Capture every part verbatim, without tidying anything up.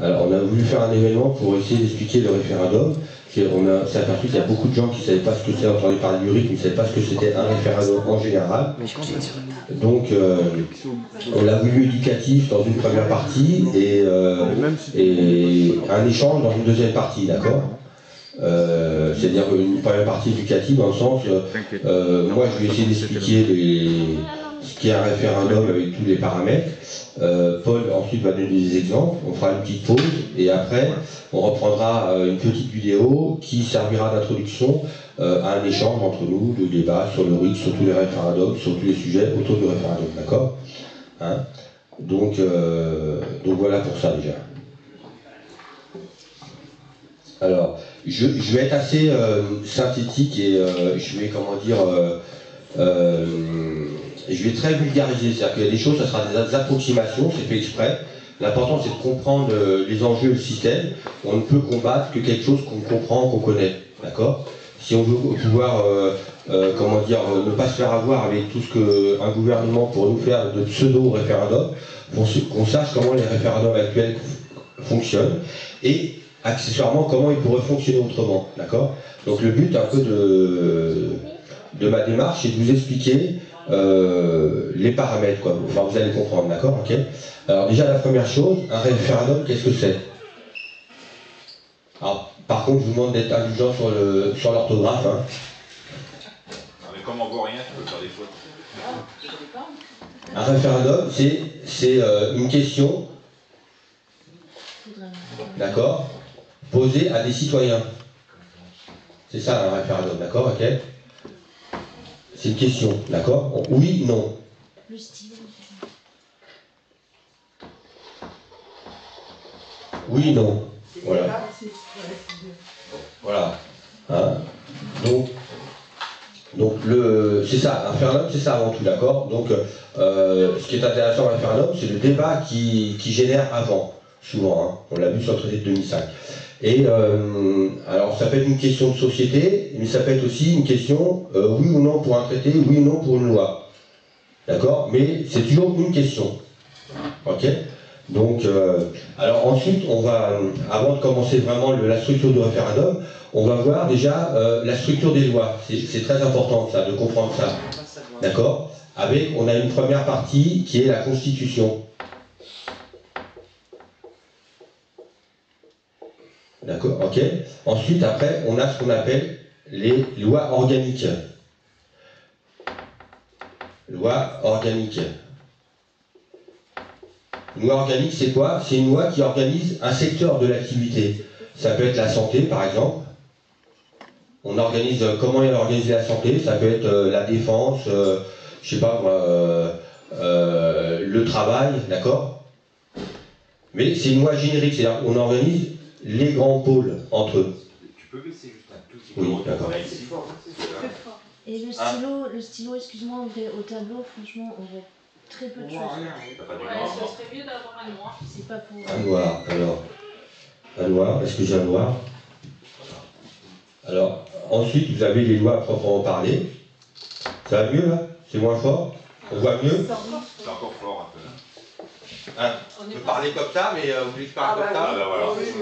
Alors, on a voulu faire un événement pour essayer d'expliquer le référendum. On a, s'est aperçu qu'il y a beaucoup de gens qui ne savaient pas ce que c'était, entendu parler du R I C, mais ne savaient pas ce que c'était un référendum en général. Donc, euh, on l'a voulu éducatif dans une première partie et, euh, et un échange dans une deuxième partie, d'accord euh, C'est-à-dire une première partie éducative dans le sens, euh, moi je vais essayer d'expliquer les, ce qu'est un référendum avec tous les paramètres. Euh, Paul ensuite va donner des exemples, on fera une petite pause et après on reprendra euh, une petite vidéo qui servira d'introduction euh, à un échange entre nous, de débat sur le R I C, sur tous les référendums, sur tous les sujets autour du référendum, d'accord hein donc, euh, donc voilà pour ça déjà. Alors, je, je vais être assez euh, synthétique et euh, je vais, comment dire, euh, euh, je vais très vulgariser, c'est-à-dire qu'il y a des choses, ça sera des approximations, c'est fait exprès. L'important c'est de comprendre euh, les enjeux et le système. On ne peut combattre que quelque chose qu'on comprend, qu'on connaît, d'accord? Si on veut pouvoir, euh, euh, comment dire, ne pas se faire avoir avec tout ce qu'un gouvernement pour nous faire de pseudo-référendum, qu'on sache comment les référendums actuels fonctionnent et accessoirement comment ils pourraient fonctionner autrement, d'accord? Donc le but un peu de, de ma démarche, c'est de vous expliquer euh, les paramètres, quoi. Enfin, vous allez comprendre, d'accord, ok? Alors déjà la première chose, un référendum, qu'est-ce que c'est? Alors, par contre, je vous demande d'être indulgent sur le sur l'orthographe. Hein. Non, mais comme on voit rien, tu peux faire des fautes. Un référendum, c'est c'est euh, une question, d'accord, posée à des citoyens. C'est ça un référendum, d'accord, ok? C'est une question, d'accord? Oui, non. Le stylo. Oui, non. Voilà. Voilà. Hein donc, donc le, c'est ça, un référendum, c'est ça avant tout, d'accord? Donc, euh, ce qui est intéressant dans un référendum, c'est le débat qui, qui génère avant, souvent. Hein. On l'a vu sur le traité de deux mille cinq. Et euh, alors, ça peut être une question de société, mais ça peut être aussi une question, euh, oui ou non pour un traité, oui ou non pour une loi. D'accord? Mais c'est toujours une question. Ok? Donc, euh, alors ensuite, on va, avant de commencer vraiment le, la structure du référendum, on va voir déjà euh, la structure des lois. C'est très important ça, de comprendre ça. D'accord? Avec, on a une première partie qui est la Constitution. D'accord? Ok? Ensuite, après, on a ce qu'on appelle les lois organiques. Loi organique. Une loi organique, c'est quoi? C'est une loi qui organise un secteur de l'activité. Ça peut être la santé, par exemple. On organise, comment on organise la santé? Ça peut être euh, la défense, euh, je sais pas moi, euh, euh, le travail, d'accord? Mais c'est une loi générique, c'est-à-dire qu'on organise les grands pôles entre eux. Tu peux baisser juste un tout petit peu. Oui, d'accord. Et le stylo, le stylo, excuse-moi, au tableau, franchement, on voit très peu de choses. Pas du Ouais, noir, ça serait mieux d'avoir un noir. C'est pas pour... Un noir, alors. Un noir, est-ce que j'ai un noir? Alors, ensuite, vous avez les lois à proprement parler. Ça va mieux, là? C'est moins fort? On voit mieux? c'est encore fort un peu. Hein, je peux parler comme ça, mais euh, vous voulez que je parle comme ça? Ah bah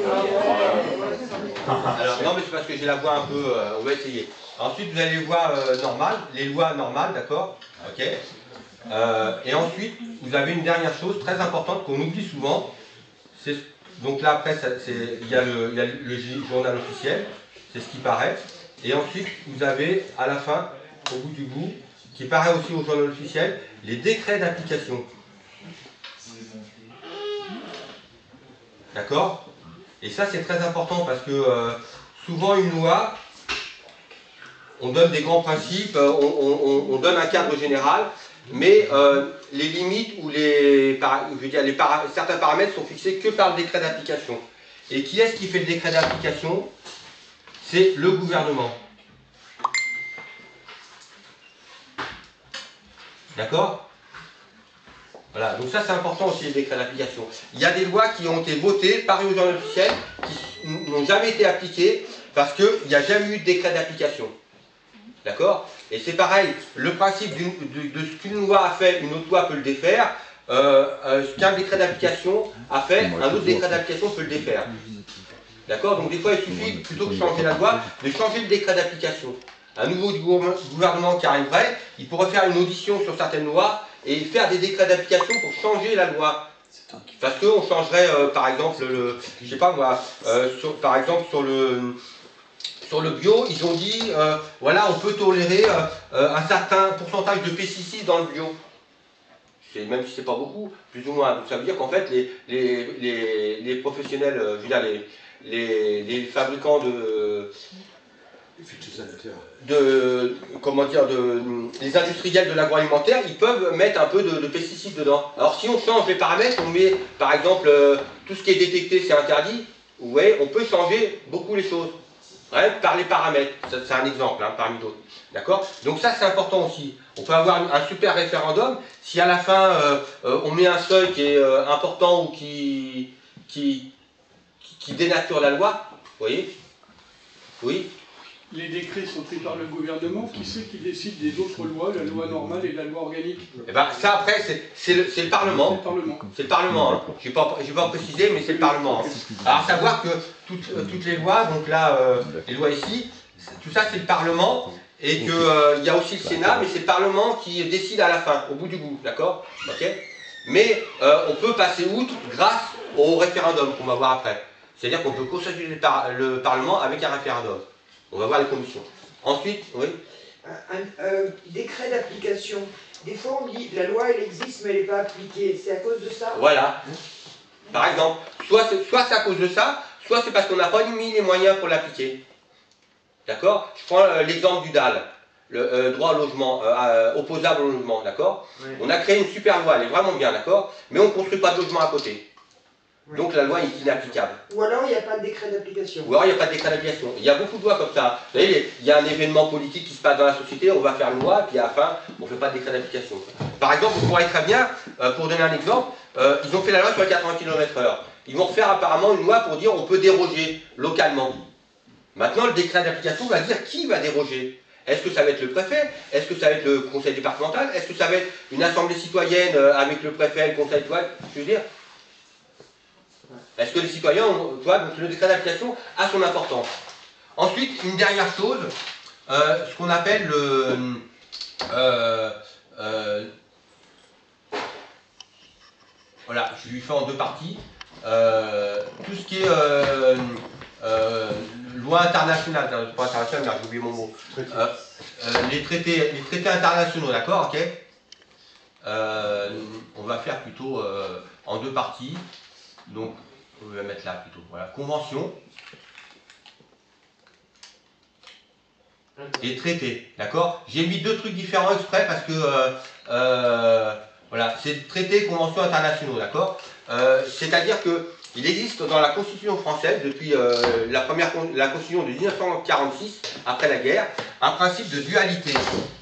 voilà. Alors, non, mais c'est parce que j'ai la voix un peu... Euh, on va essayer. Ensuite, vous avez les lois euh, normales, les lois normales, d'accord? Ok. Euh, et ensuite, vous avez une dernière chose très importante qu'on oublie souvent. Donc là, après, il y a le, y a le journal officiel, c'est ce qui paraît. Et ensuite, vous avez, à la fin, au bout du bout, qui paraît aussi au journal officiel, les décrets d'application. D'accord? Et ça, c'est très important parce que euh, souvent, une loi, on donne des grands principes, on, on, on donne un cadre général, mais euh, les limites ou les, je veux dire, les para, certains paramètres sont fixés que par le décret d'application. Et qui est-ce qui fait le décret d'application? C'est le gouvernement. D'accord? Voilà, donc ça c'est important aussi les décrets d'application. Il y a des lois qui ont été votées, parues au journal officiel, qui n'ont jamais été appliquées parce qu'il n'y a jamais eu de décret d'application. D'accord? Et c'est pareil, le principe de, de ce qu'une loi a fait, une autre loi peut le défaire. euh, euh, ce qu'un décret d'application a fait, un autre décret d'application peut le défaire. D'accord? Donc des fois, il suffit, plutôt que de changer la loi, de changer le décret d'application. Un nouveau gouvernement qui arriverait, il pourrait faire une audition sur certaines lois et faire des décrets d'application pour changer la loi. Parce qu'on changerait, euh, par exemple, le, je sais pas moi, euh, sur, par exemple sur le, sur le bio, ils ont dit, euh, voilà, on peut tolérer euh, un certain pourcentage de pesticides dans le bio. Même si c'est pas beaucoup, plus ou moins. Donc ça veut dire qu'en fait, les, les, les, les professionnels, euh, je veux dire, les, les, les fabricants de... de comment dire de les industriels de l'agroalimentaire, ils peuvent mettre un peu de, de pesticides dedans. Alors si on change les paramètres, on met par exemple euh, tout ce qui est détecté c'est interdit, vous voyez, on peut changer beaucoup les choses hein, par les paramètres. C'est un exemple hein, parmi d'autres. D'accord? Donc ça c'est important aussi. On peut avoir un super référendum si à la fin euh, euh, on met un seuil qui est euh, important ou qui, qui, qui dénature la loi, vous voyez? Oui. Les décrets sont pris par le gouvernement. Qui c'est qui décide des autres lois, la loi normale et la loi organique? Eh ben, ça après, c'est le, le Parlement. C'est le Parlement. C'est le Parlement. Hein. Je ne vais pas, pas préciser, mais c'est le Parlement. Hein. Alors, savoir que toutes, euh, toutes les lois, donc là, euh, les lois ici, tout ça, c'est le Parlement. Et qu'il euh, y a aussi le Sénat, mais c'est le Parlement qui décide à la fin, au bout du bout. D'accord? Okay. Mais euh, on peut passer outre grâce au référendum qu'on va voir après. C'est-à-dire qu'on peut constituer le, par le Parlement avec un référendum. On va voir les conditions. Ensuite, oui. Un, un euh, décret d'application. Des fois, on dit la loi, elle existe, mais elle n'est pas appliquée. C'est à cause de ça? Voilà. Par exemple, soit c'est à cause de ça, soit c'est parce qu'on n'a pas mis les moyens pour l'appliquer. D'accord? Je prends euh, l'exemple du D A L, le euh, droit au logement, euh, euh, opposable au logement, d'accord? Oui. On a créé une super loi, elle est vraiment bien, d'accord? Mais on ne construit pas de logement à côté. Donc la loi est inapplicable. Ou alors il n'y a pas de décret d'application. Ou alors il n'y a pas de décret d'application. Il y a beaucoup de lois comme ça. Vous voyez, il y a un événement politique qui se passe dans la société, on va faire une loi, puis à la fin, on ne fait pas de décret d'application. Par exemple, vous pourrez très bien, euh, pour donner un exemple, euh, ils ont fait la loi sur les quatre-vingts kilomètres heure. Ils vont refaire apparemment une loi pour dire on peut déroger localement. Maintenant, le décret d'application va dire qui va déroger. Est-ce que ça va être le préfet? Est-ce que ça va être le conseil départemental? Est-ce que ça va être une assemblée citoyenne avec le préfet et le conseil étoile? Je veux dire, est-ce que les citoyens, ont, tu vois, donc le décret d'application a son importance. Ensuite, une dernière chose, euh, ce qu'on appelle le... Euh, euh, voilà, je lui fais en deux parties. Euh, tout ce qui est euh, euh, loi internationale, pas internationale, mais j'ai oublié mon mot. Euh, euh, les, traités, les traités internationaux, d'accord, ok. Euh, on va faire plutôt euh, en deux parties. Donc, on va mettre là plutôt. Voilà, convention et traité, d'accord? J'ai mis deux trucs différents exprès parce que euh, euh, voilà, c'est traité, convention internationaux, d'accord? Euh, C'est-à-dire que il existe dans la Constitution française depuis euh, la première la Constitution de mille neuf cent quarante-six, après la guerre, un principe de dualité.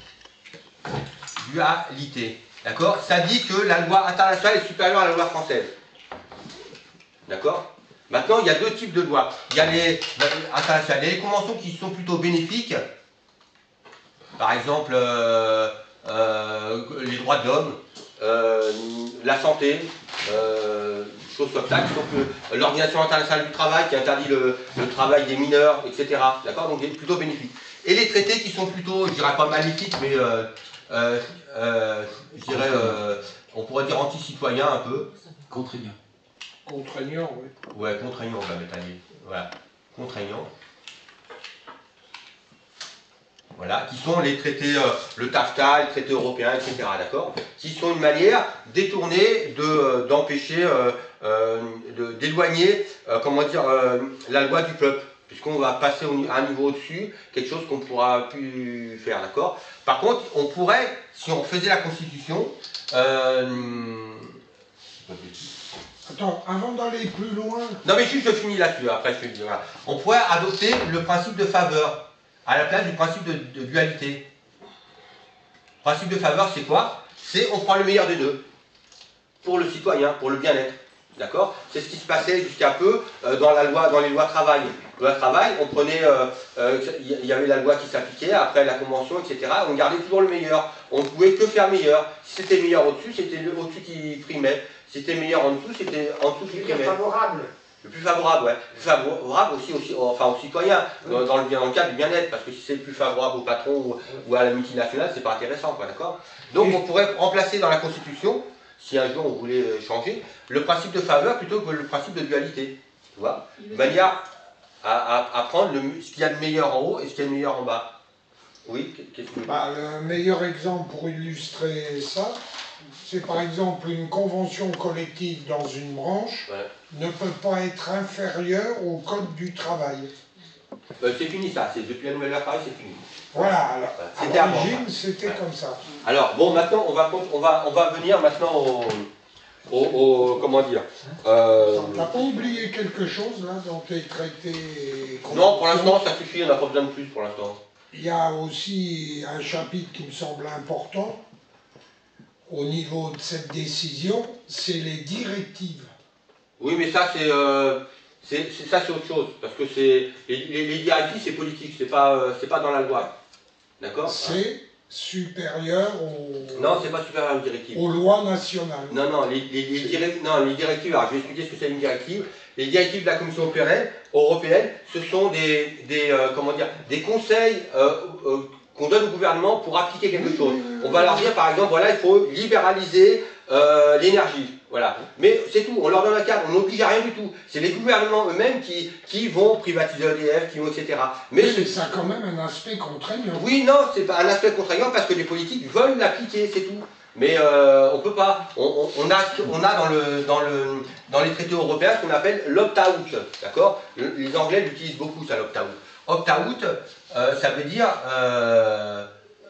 Dualité, d'accord? Ça dit que la loi internationale est supérieure à la loi française. D'accord? Maintenant, il y a deux types de lois. Il y a les internationales, il y a les conventions qui sont plutôt bénéfiques. Par exemple, euh, euh, les droits de l'homme, euh, la santé, euh, choses comme ça, qui sont que l'Organisation internationale du travail qui interdit le, le travail des mineurs, et cetera. D'accord? Donc, plutôt bénéfiques. Et les traités qui sont plutôt, je dirais pas maléfiques, mais euh, euh, euh, je dirais, euh, on pourrait dire anti-citoyens un peu. Contraignants. Contraignant, oui. Ouais, contraignant, on va mettre un livre. Voilà, contraignant. Voilà, qui sont les traités, euh, le TAFTA, les traités européens, et cetera. D'accord? Qui sont une manière détournée d'empêcher, de, euh, euh, d'éloigner, euh, comment dire, euh, la loi du peuple. Puisqu'on va passer à un niveau au-dessus, quelque chose qu'on ne pourra plus faire, d'accord? Par contre, on pourrait, si on faisait la Constitution, euh, Attends, avant d'aller plus loin... Non mais juste je finis là-dessus, après je te dis, voilà. On pourrait adopter le principe de faveur, à la place du principe de, de dualité. Le principe de faveur, c'est quoi? C'est on prend le meilleur des deux, pour le citoyen, pour le bien-être. d'accord? C'est ce qui se passait jusqu'à peu euh, dans, la loi, dans les lois travail. Loi travail, on prenait, il euh, euh, y avait la loi qui s'appliquait, après la convention, et cetera. On gardait toujours le meilleur. On ne pouvait que faire meilleur. Si c'était meilleur au-dessus, c'était au-dessus qui primait. Si c'était meilleur en dessous, c'était en dessous qui primait. Favorable. Le plus favorable, ouais. Le plus favorable aussi, aussi enfin, aux citoyens, dans, dans, le, dans le cadre du bien-être, parce que si c'est plus favorable au patron ou, ou à la multinationale, c'est pas intéressant, quoi, d'accord? Donc on pourrait remplacer dans la Constitution, si un jour on voulait changer, le principe de faveur plutôt que le principe de dualité, tu vois? De manière à, à, à prendre le, ce qu'il y a de meilleur en haut et ce qu'il y a de meilleur en bas. Oui, qu'est-ce que... Bah, le meilleur exemple pour illustrer ça, c'est par exemple une convention collective dans une branche ouais. ne peut pas être inférieure au code du travail. Euh, c'est fini ça, depuis la nouvelle loi travail, c'est fini. Voilà, alors, à l'origine c'était ouais. comme ça. Alors, bon, maintenant on va, on va, on va venir maintenant au... au, au comment dire euh... Tu n'as pas oublié quelque chose là dans tes traités? Non, pour l'instant ça suffit, on n'a pas besoin de plus pour l'instant. Il y a aussi un chapitre qui me semble important au niveau de cette décision, c'est les directives. Oui, mais ça, c'est euh, ça, c'est autre chose. Parce que c'est les, les, les directives, c'est politique, c'est pas, euh, c'est pas dans la loi. D'accord? C'est supérieur aux... Non, c'est pas supérieur aux directives. Aux lois nationales. Non, non, les, les, les, directives, non, les directives, alors je vais expliquer ce que c'est une directive. Les directives de la Commission européenne, européenne ce sont des, des, euh, comment dire, des conseils euh, euh, qu'on donne au gouvernement pour appliquer quelque chose. On va leur dire par exemple, voilà, il faut libéraliser euh, l'énergie. Voilà. Mais c'est tout, on leur donne un cadre, on n'oblige à rien du tout. C'est les gouvernements eux-mêmes qui, qui vont privatiser E D F, qui vont, et cetera. Mais, Mais ça a quand même un aspect contraignant. Oui, non, c'est pas un aspect contraignant parce que les politiques veulent l'appliquer, c'est tout. Mais euh, on peut pas. On, on, on, a, on a dans, le, dans, le, dans les traités européens ce qu'on appelle l'opt-out. D'accord? Les Anglais l'utilisent beaucoup, ça, l'opt-out. Opt-out, euh, ça veut dire. Euh,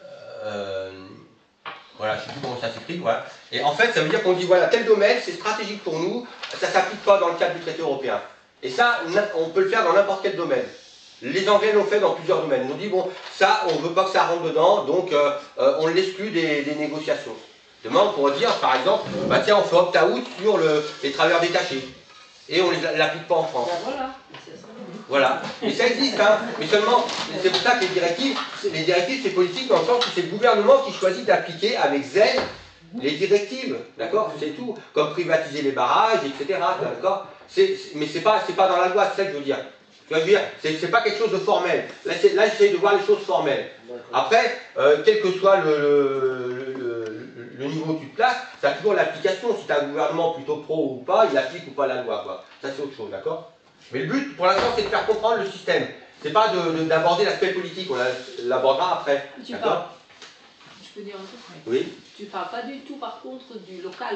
euh, voilà, je ne sais plus comment ça s'écrit. Voilà. Et en fait, ça veut dire qu'on dit voilà, tel domaine, c'est stratégique pour nous, ça ne s'applique pas dans le cadre du traité européen. Et ça, on peut le faire dans n'importe quel domaine. Les Anglais l'ont fait dans plusieurs domaines. Ils ont dit bon, ça, on ne veut pas que ça rentre dedans, donc euh, euh, on l'exclut des, des négociations. Demain, on pourrait dire, par exemple, bah tiens, on fait opt-out sur le, les travailleurs détachés. Et on ne l'applique pas en France. Ben voilà. Voilà. Mais ça existe, hein. Mais seulement, c'est pour ça que les directives, les directives, c'est politique dans le sens où c'est le gouvernement qui choisit d'appliquer avec zèle les directives. D'accord? C'est tout. Comme privatiser les barrages, et cetera. D'accord? Mais c'est pas, c'est pas dans la loi, c'est ça que je veux dire. Je veux dire, c'est pas quelque chose de formel. Là, là j'essaie de voir les choses formelles. Après, euh, quel que soit le, le, le, le niveau que tu te places, ça a toujours l'application. Si tu as un gouvernement plutôt pro ou pas, il applique ou pas la loi, quoi. Ça, c'est autre chose, d'accord? Mais le but, pour l'instant, c'est de faire comprendre le système. C'est pas d'aborder l'aspect politique, on l'abordera après. Tu parles, je peux dire un truc? Oui. Tu parles pas du tout, par contre, du local.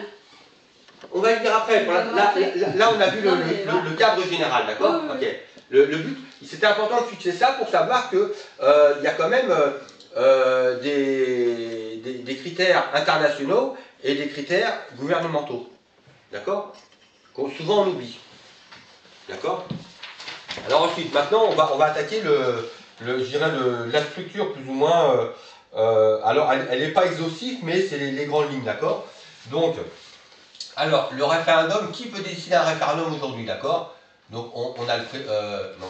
On va y venir après. Là, là, là, là, on a vu le, non, le, le, le cadre général, d'accord? Oui, oui. Ok. Le, le but, c'était important de fixer ça pour savoir qu'il euh, y a quand même euh, des, des, des critères internationaux et des critères gouvernementaux. D'accord? Souvent on oublie. D'accord? Alors ensuite, maintenant, on va, on va attaquer le, le, je dirais le, la structure plus ou moins. Euh, euh, alors, elle n'est pas exhaustive, mais c'est les, les grandes lignes, d'accord? Donc, alors, le référendum, qui peut décider un référendum aujourd'hui, d'accord? Donc, on, on a le... Euh, non.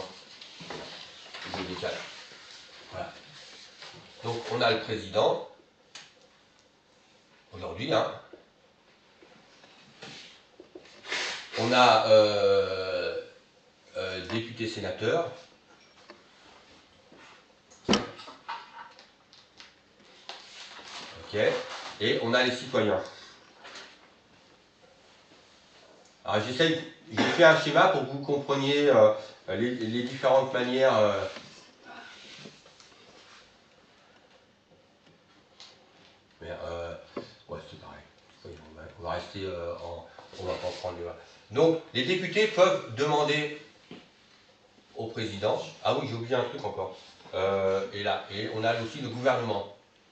Je décale. Voilà. Donc, on a le président, aujourd'hui, hein. On a euh, euh, député sénateur. Ok. Et on a les citoyens. Alors j'essaye, j'ai fait un schéma pour que vous compreniez euh, les, les différentes manières. Euh, mais euh, ouais, c'est pareil. On va, on va rester euh, en. On va pas prendre le. Donc, les députés peuvent demander au président. Ah oui, j'ai oublié un truc encore. Euh, et là, et on a aussi le gouvernement.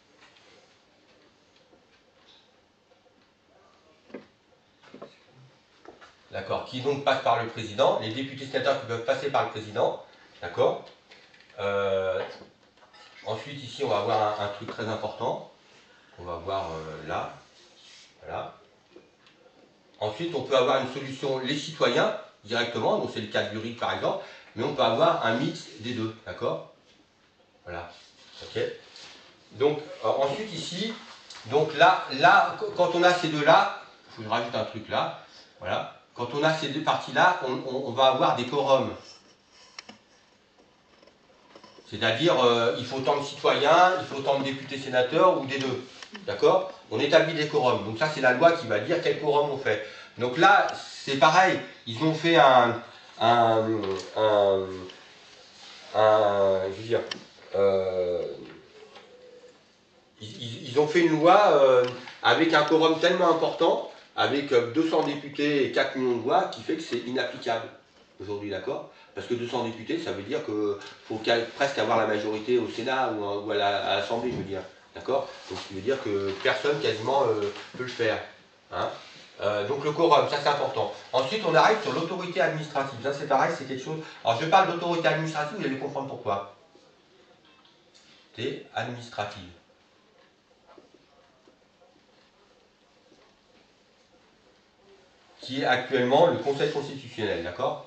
D'accord, qui donc passe par le président, les députés sénateurs qui peuvent passer par le président, d'accord. Euh, ensuite, ici, on va avoir un, un truc très important, on va voir euh, là, voilà. Ensuite, on peut avoir une solution, les citoyens, directement, donc c'est le cas de l'U R I C par exemple, mais on peut avoir un mix des deux, d'accord? Voilà, ok. Donc, euh, ensuite ici, donc là, là, quand on a ces deux-là, je rajoute un truc là, voilà, quand on a ces deux parties-là, on, on, on va avoir des quorums. C'est-à-dire, euh, il faut tant de citoyens, il faut tant de députés sénateurs, ou des deux. D'accord? On établit des quorums. Donc ça, c'est la loi qui va dire quel quorum on fait. Donc là, c'est pareil. Ils ont fait un... un, un, un je veux dire... Euh, ils, ils ont fait une loi euh, avec un quorum tellement important, avec deux cents députés et quatre millions de voix, qui fait que c'est inapplicable aujourd'hui, d'accord? Parce que deux cents députés, ça veut dire qu'il faut presque avoir la majorité au Sénat ou à l'Assemblée, je veux dire. D'accord? Donc, ça veut dire que personne quasiment euh, peut le faire. Hein? Euh, donc, le quorum, ça c'est important. Ensuite, on arrive sur l'autorité administrative. Ça, c'est pareil, c'est quelque chose. Alors, je parle d'autorité administrative, vous allez comprendre pourquoi. C'est administrative. Qui est actuellement le Conseil constitutionnel, d'accord?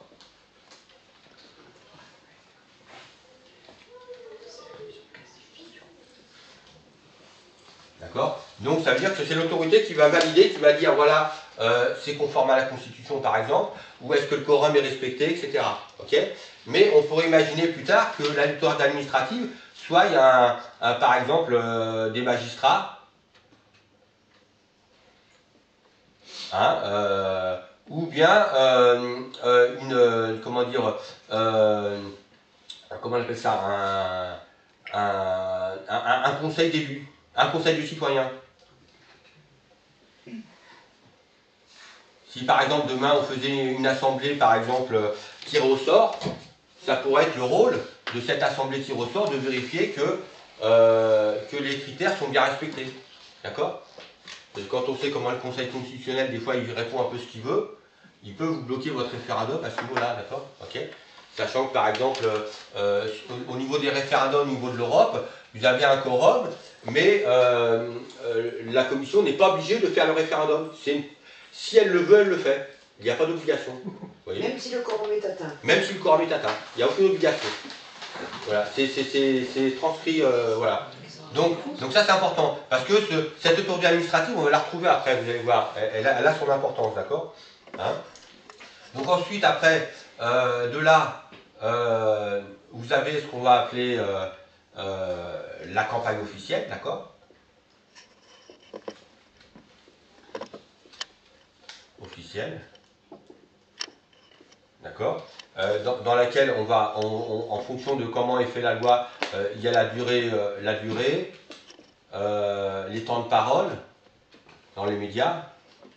D'accord? Donc ça veut dire que c'est l'autorité qui va valider, qui va dire voilà, euh, c'est conforme à la Constitution par exemple, ou est-ce que le quorum est respecté, et cetera. Okay? Mais on pourrait imaginer plus tard que la l'autorité administrative, soit il y a un, un, par exemple euh, des magistrats, hein, euh, ou bien euh, euh, une, comment dire, euh, comment on appelle ça, un, un, un, un conseil d'élus. Un conseil de citoyens. Si par exemple demain on faisait une assemblée par exemple tirée au sort, ça pourrait être le rôle de cette assemblée tirée au sort de vérifier que, euh, que les critères sont bien respectés. D'accord? Quand on sait comment le Conseil constitutionnel, des fois il répond un peu ce qu'il veut, il peut vous bloquer votre référendum à ce niveau-là, d'accord? Okay. Sachant que par exemple, euh, au niveau des référendums au niveau de l'Europe, vous avez un quorum, mais euh, euh, la Commission n'est pas obligée de faire le référendum. Une... Si elle le veut, elle le fait. Il n'y a pas d'obligation. Même si le quorum est atteint. Même si le quorum est atteint. Il n'y a aucune obligation. Voilà, c'est transcrit, euh, voilà. Donc, donc ça c'est important, parce que ce, cette autorité administrative, on va la retrouver après, vous allez voir, elle, elle, a, elle a son importance, d'accord? Hein? Donc ensuite, après, euh, de là, euh, vous avez ce qu'on va appeler euh, euh, la campagne officielle, d'accord? Officielle, d'accord? Euh, dans, dans laquelle on va, on, on, en fonction de comment est fait la loi, euh, il y a la durée, euh, la durée, euh, les temps de parole dans les médias,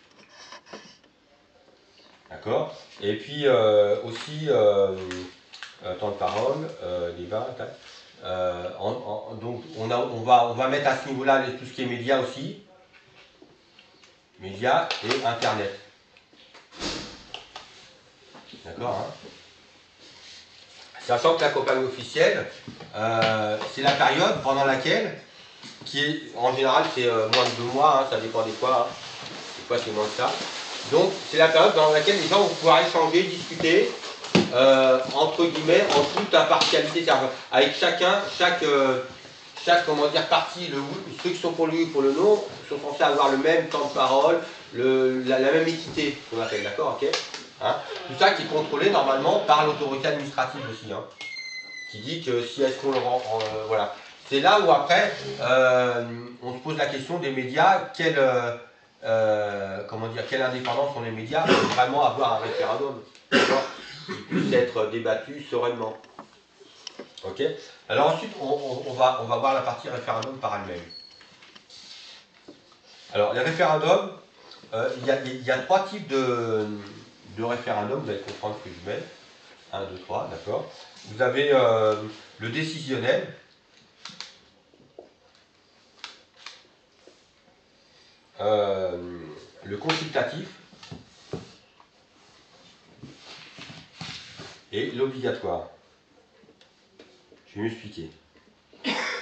d'accord? Et puis euh, aussi euh, euh, temps de parole, euh, débat, euh, en, en, donc on, a, on, va, on va mettre à ce niveau-là tout ce qui est médias aussi, médias et internet, d'accord, hein? Sachant que la campagne officielle, euh, c'est la période pendant laquelle, qui est, en général c'est euh, moins de deux mois, hein, ça dépend des fois, hein. Des fois c'est moins que ça. Donc c'est la période dans laquelle les gens vont pouvoir échanger, discuter, euh, entre guillemets, en toute impartialité, avec chacun, chaque, euh, chaque comment dire, parti, le, ceux qui sont pour lui ou pour le non, sont censés avoir le même temps de parole, le, la, la même équité, qu'on appelle, d'accord, ok? Hein, tout ça qui est contrôlé normalement par l'autorité administrative aussi, hein, qui dit que si est-ce qu'on le rend, euh, voilà. C'est là où après euh, on se pose la question des médias, quelle, euh, comment dire, quelle indépendance ont les médias pour vraiment avoir un référendum qui puisse être débattu sereinement. Ok. Alors ensuite on, on, on, va, on va voir la partie référendum par elle-même. Alors les référendums, euh, il y, a, il y a trois types de de référendum, vous allez comprendre ce que je mets. un, deux, trois, d'accord. Vous avez euh, le décisionnel. Euh, le consultatif. Et l'obligatoire. Je vais m'expliquer.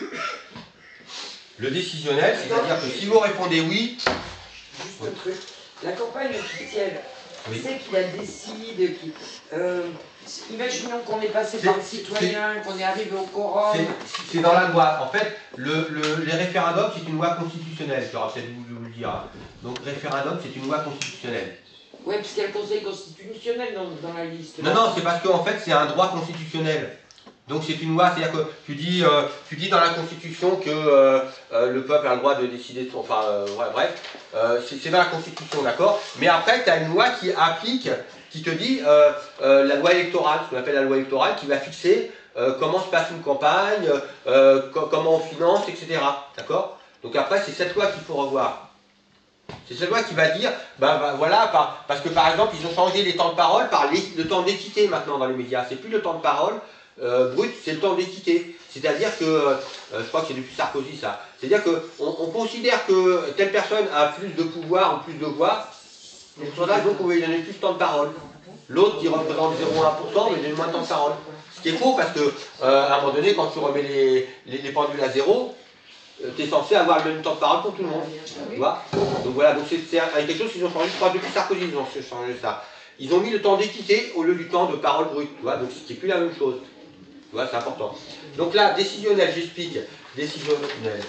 Le décisionnel, c'est-à-dire que si vous répondez oui... Juste un truc. La campagne officielle, Oui. c'est qui la décide, qui... Euh, imaginons qu'on est passé par le citoyen, qu'on est arrivé au quorum. C'est dans la loi. En fait, le, le, les référendums, c'est une loi constitutionnelle, j'aurais peut-être voulu vous le dire. Donc, référendum, c'est une loi constitutionnelle. Oui, puisqu'il y a le Conseil constitutionnel dans, dans la liste. Non, non, c'est parce qu'en fait, c'est un droit constitutionnel. Donc, c'est une loi, c'est-à-dire que tu dis, euh, tu dis dans la Constitution que euh, euh, le peuple a le droit de décider de son... Enfin, euh, ouais, bref, euh, c'est dans la Constitution, d'accord? Mais après, tu as une loi qui applique, qui te dit, euh, euh, la loi électorale, ce qu'on appelle la loi électorale, qui va fixer euh, comment se passe une campagne, euh, co comment on finance, et cetera. D'accord? Donc après, c'est cette loi qu'il faut revoir. C'est cette loi qui va dire, ben, ben voilà, par, parce que par exemple, ils ont changé les temps de parole par les, le temps d'équité maintenant dans les médias. C'est plus le temps de parole euh, brut, c'est le temps d'équité. C'est-à-dire que, euh, je crois que c'est depuis Sarkozy ça, c'est-à-dire qu'on on considère que telle personne a plus de pouvoir ou plus de voix, et donc on va lui donner plus de temps de parole. L'autre qui représente zéro virgule un pour cent, mais donne moins de temps de parole. Ce qui est faux parce que, euh, à un moment donné, quand tu remets les, les, les pendules à zéro, tu es censé avoir le même temps de parole pour tout le monde. Tu vois? Donc voilà, donc c'est quelque chose qu'ils ont changé, je crois, depuis Sarkozy, ils ont changé ça. Ils ont mis le temps d'équité au lieu du temps de parole brute, tu vois, donc ce qui n'est plus la même chose. Tu vois, c'est important. Donc là, décisionnel, j'explique, décisionnel.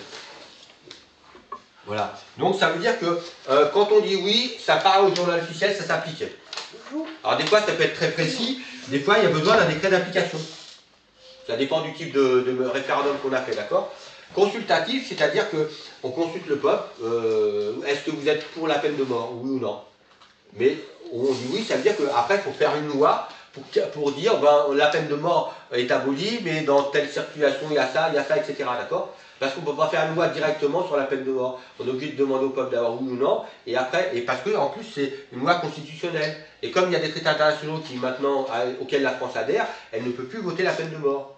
Voilà. Donc ça veut dire que euh, quand on dit oui, ça part au journal officiel, ça s'applique. Alors des fois, ça peut être très précis, des fois, il y a besoin d'un décret d'application. Ça dépend du type de, de référendum qu'on a fait, d'accord? Consultatif, c'est-à-dire qu'on consulte le peuple, euh, est-ce que vous êtes pour la peine de mort, oui ou non? Mais on dit oui, ça veut dire qu'après, il faut faire une loi pour, pour dire ben, la peine de mort est abolie, mais dans telle circulation, il y a ça, il y a ça, et cetera. D'accord? Parce qu'on ne peut pas faire une loi directement sur la peine de mort. On est obligé de demander au peuple d'avoir oui ou non, et après, et parce que en plus, c'est une loi constitutionnelle. Et comme il y a des traités internationaux qui maintenant, auxquels la France adhère, elle ne peut plus voter la peine de mort.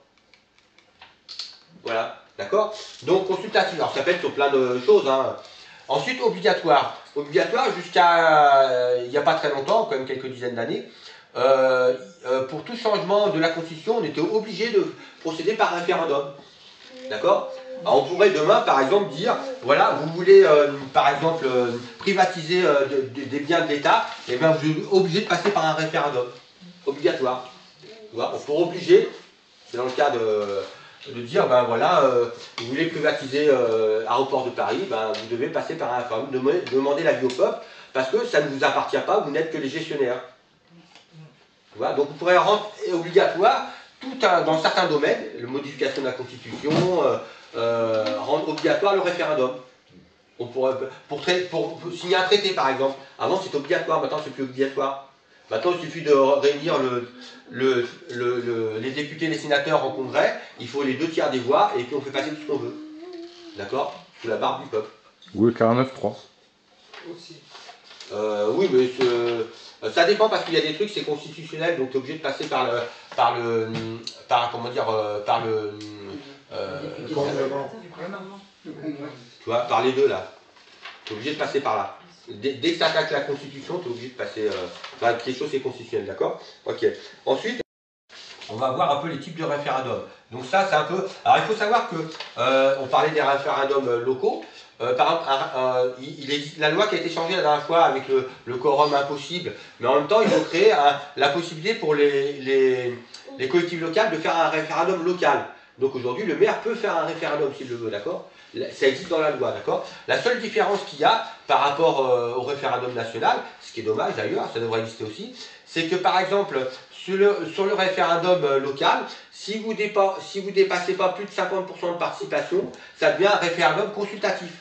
Voilà. D'accord? Donc consultatif, alors ça peut être sur plein de choses. Hein. Ensuite, obligatoire. Obligatoire jusqu'à euh, il n'y a pas très longtemps, quand même quelques dizaines d'années, euh, euh, pour tout changement de la Constitution, on était obligé de procéder par référendum. D'accord? On pourrait demain, par exemple, dire, voilà, vous voulez, euh, par exemple, euh, privatiser euh, de, de, des biens de l'État, et bien vous êtes obligé de passer par un référendum. Obligatoire. Tu vois? On peut obliger, c'est dans le cas de... de dire, ben voilà, euh, vous voulez privatiser euh, Aéroport de Paris, ben vous devez passer par un référendum, demander, demander l'avis au peuple, parce que ça ne vous appartient pas, vous n'êtes que les gestionnaires. Voilà, donc vous pourrez rendre obligatoire, tout un, dans certains domaines, la modification de la Constitution, euh, euh, rendre obligatoire le référendum. On pourrait, pour, pour, pour signer un traité par exemple, avant c'était obligatoire, maintenant c'est plus obligatoire. Maintenant, il suffit de réunir le, le, le, le, les députés et les sénateurs en congrès, il faut les deux tiers des voix, et puis on fait passer tout ce qu'on veut. D'accord? Sous la barbe du peuple. Ou le quarante-neuf trois. Aussi. Euh, oui, mais ce, ça dépend parce qu'il y a des trucs, c'est constitutionnel, donc tu es obligé de passer par le. par le. par, comment dire, par le. Euh, Le Parlement. tu vois, par les deux là. Tu es obligé de passer par là. Dès, dès que ça attaque la Constitution, tu es obligé de passer... Euh, enfin, quelque chose c'est constitutionnel, d'accord? Ok. Ensuite, on va voir un peu les types de référendums. Donc ça, c'est un peu... Alors, il faut savoir que, euh, on parlait des référendums locaux. Euh, par exemple, euh, il, il existe la loi qui a été changée la dernière fois avec le, le quorum impossible, mais en même temps, ils ont créé un, la possibilité pour les, les, les collectivités locales de faire un référendum local. Donc aujourd'hui, le maire peut faire un référendum s'il le veut, d'accord? Ça existe dans la loi, d'accord? La seule différence qu'il y a par rapport euh, au référendum national, ce qui est dommage d'ailleurs, ça devrait exister aussi, c'est que par exemple, sur le, sur le référendum euh, local, si vous ne si vous dépassez pas plus de cinquante pour cent de participation, ça devient un référendum consultatif.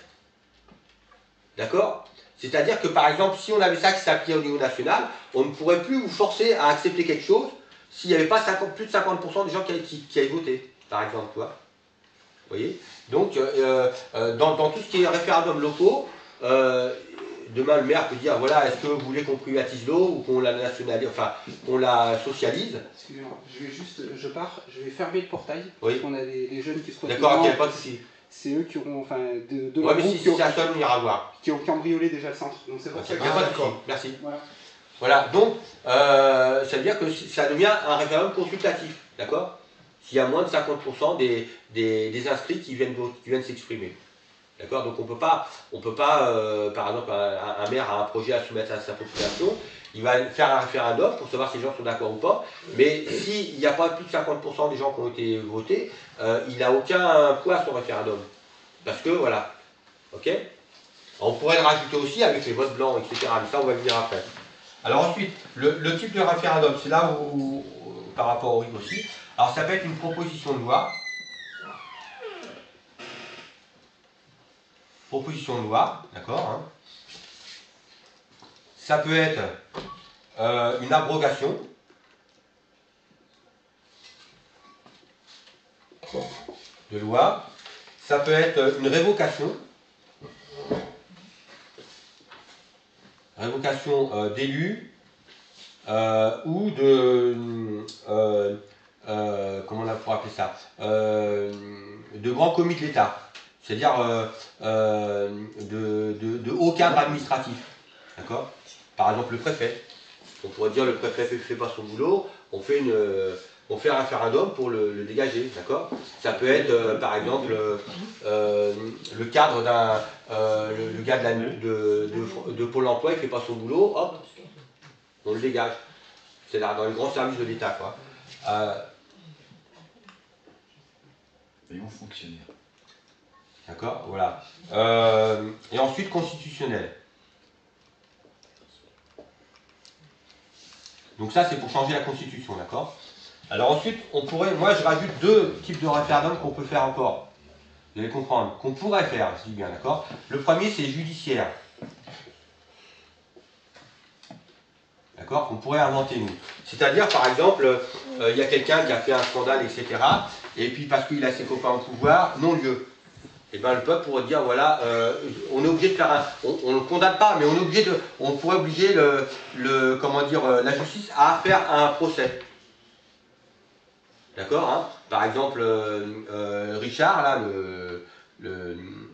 D'accord? C'est-à-dire que par exemple, si on avait ça qui s'appliquait au niveau national, on ne pourrait plus vous forcer à accepter quelque chose s'il n'y avait pas cinquante, plus de cinquante pour cent des gens qui, qui, qui avaient voté, par exemple, toi. Vous voyez? Donc, euh, euh, dans, dans tout ce qui est référendum locaux, euh, demain le maire peut dire, voilà, est-ce que vous voulez qu'on privatise l'eau ou qu'on la nationalise, enfin, qu'on la socialise? Excusez-moi, je vais juste, je pars, je vais fermer le portail, oui. parce qu'on a des, des jeunes qui se D'accord, ok, pas de souci. C'est eux qui auront, enfin, de, de ouais, mais si c'est un seul, on ira voir. Qui ont cambriolé déjà le centre, donc c'est pour okay, ça que... Ah, d'accord, merci. Voilà. Voilà, donc, euh, ça veut dire que ça devient un référendum consultatif, d'accord? S'il y a moins de cinquante pour cent des, des, des inscrits qui viennent, qui viennent s'exprimer. D'accord? Donc on peut pas, on peut pas euh, par exemple, un, un maire a un projet à soumettre à sa population, il va faire un référendum pour savoir si les gens sont d'accord ou pas, mais s'il n'y a pas plus de cinquante pour cent des gens qui ont été votés, euh, il n'a aucun poids à son référendum. Parce que, voilà. Ok? On pourrait le rajouter aussi avec les votes blancs, et cetera. Mais ça, on va le dire après. Alors ensuite, le, le type de référendum, c'est là où, où, par rapport au R I C aussi. Alors ça peut être une proposition de loi. Proposition de loi, d'accord, hein. Ça peut être euh, une abrogation de loi. Ça peut être une révocation. Révocation euh, d'élus euh, ou de... Euh, euh, comment on pourrait appeler ça euh, de grands commis de l'État. C'est-à-dire euh, euh, de, de, de haut cadre administratif. D'accord? Par exemple, le préfet. On pourrait dire le préfet ne fait pas son boulot, on fait, une, on fait un référendum pour le, le dégager. D'accord? Ça peut être, euh, par exemple, euh, le cadre d'un. Euh, le, le gars de, la, de, de, de Pôle emploi, il ne fait pas son boulot, hop, on le dégage. C'est là, dans les grands services de l'État, quoi. Euh, Rayon fonctionnaire. D'accord, voilà. Euh, et ensuite, constitutionnel. Donc ça, c'est pour changer la Constitution, d'accord? Alors ensuite, on pourrait, moi je rajoute deux types de référendums qu'on peut faire encore. Vous allez comprendre, qu'on pourrait faire, je dis bien, d'accord? Le premier, c'est judiciaire. D'accord? Qu'on pourrait inventer, nous. C'est-à-dire, par exemple, il euh, y a quelqu'un qui a fait un scandale, et cetera. Et puis, parce qu'il a ses copains au pouvoir, non-lieu. Et bien, le peuple pourrait dire, voilà, euh, on est obligé de faire un... On ne le condamne pas, mais on est obligé de... On pourrait obliger le, le comment dire, la justice à faire un procès. D'accord, hein? Par exemple, euh, euh, Richard, là, le, le, euh,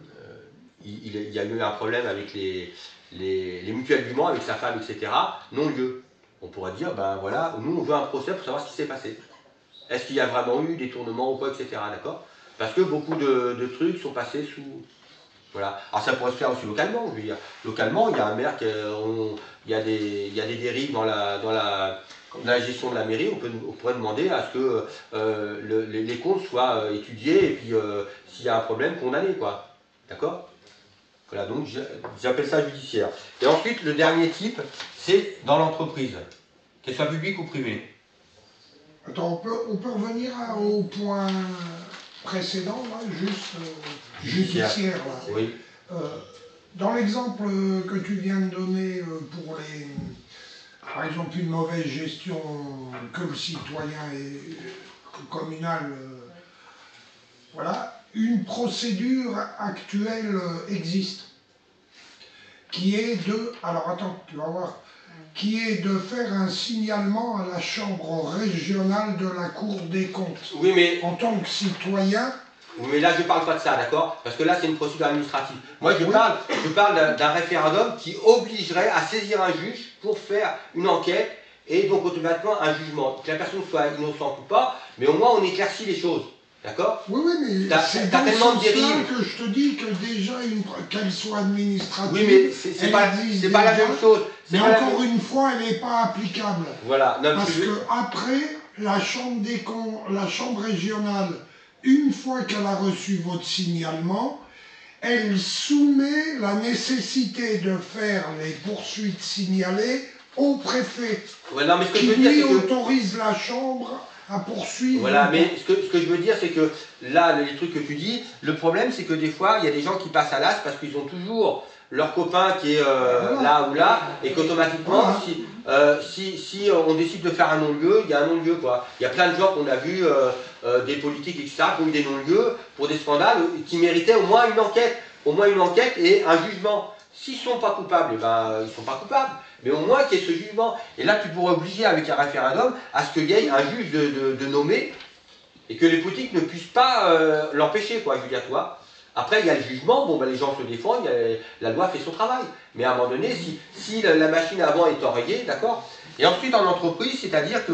il, il y a eu un problème avec les, les, les mutuelles du Mans, avec sa femme, et cetera. Non-lieu. On pourrait dire, ben voilà, nous on veut un procès pour savoir ce qui s'est passé. Est-ce qu'il y a vraiment eu des tournements ou quoi, et cetera. D'accord? Parce que beaucoup de, de trucs sont passés sous... Voilà. Alors ça pourrait se faire aussi localement, je veux dire. Localement, il y a un maire qui... On, il, y a des, il y a des dérives dans la... Dans la Dans la gestion de la mairie, on, peut, on pourrait demander à ce que euh, le, les, les comptes soient euh, étudiés et puis euh, s'il y a un problème, condamné, quoi. D'accord? Voilà, donc j'appelle ça judiciaire. Et ensuite, le dernier type, c'est dans l'entreprise, qu'elle soit publique ou privée. Attends, on peut, on peut revenir à, au point précédent, là, juste euh, judiciaire. judiciaire là. Oui. Euh, dans l'exemple que tu viens de donner pour les... Par exemple, une mauvaise gestion que le citoyen est communal, euh, voilà, une procédure actuelle existe, qui est de, alors attends, tu vas voir, qui est de faire un signalement à la chambre régionale de la Cour des comptes. Oui, mais... En tant que citoyen... Oui, mais là, je ne parle pas de ça, d'accord? Parce que là, c'est une procédure administrative. Moi, je oui. parle, je parle d'un référendum qui obligerait à saisir un juge pour faire une enquête et donc automatiquement un jugement. Que la personne soit innocente ou pas, mais au moins on éclaircit les choses. D'accord? Oui, oui, mais c'est dans ce sens-là que je te dis que déjà, qu'elle soit administrative, oui, mais c'est pas, pas la même chose. Mais encore une fois, elle n'est pas applicable. Voilà. Non, parce que après, la chambre, des con... la chambre régionale, une fois qu'elle a reçu votre signalement, elle soumet la nécessité de faire les poursuites signalées au préfet, ouais, non, mais ce que qui je veux dire, lui c'est que... autorise la chambre à poursuivre. Voilà, mais ce que, ce que je veux dire, c'est que là, les trucs que tu dis, le problème, c'est que des fois, il y a des gens qui passent à l'as parce qu'ils ont toujours leur copain qui est euh, voilà. là ou là, et qu'automatiquement, voilà. si, euh, si, si on décide de faire un non-lieu, il y a un non-lieu, quoi. Il y a plein de gens qu'on a vu, euh, euh, des politiques, et cetera, qui ont eu des non-lieux pour des scandales qui méritaient au moins une enquête, au moins une enquête et un jugement. S'ils ne sont pas coupables, eh ben, ils ne sont pas coupables. Mais au moins qu'il y ait ce jugement. Et là, tu pourrais obliger avec un référendum à ce qu'il y ait un juge de, de, de nommer et que les politiques ne puissent pas euh, l'empêcher, quoi, je veux dire, toi. Après, il y a le jugement, bon, ben, les gens se défendent, il y a, la loi fait son travail. Mais à un moment donné, si, si la, la machine avant est enrayée, d'accord. Et ensuite, en entreprise, c'est-à-dire que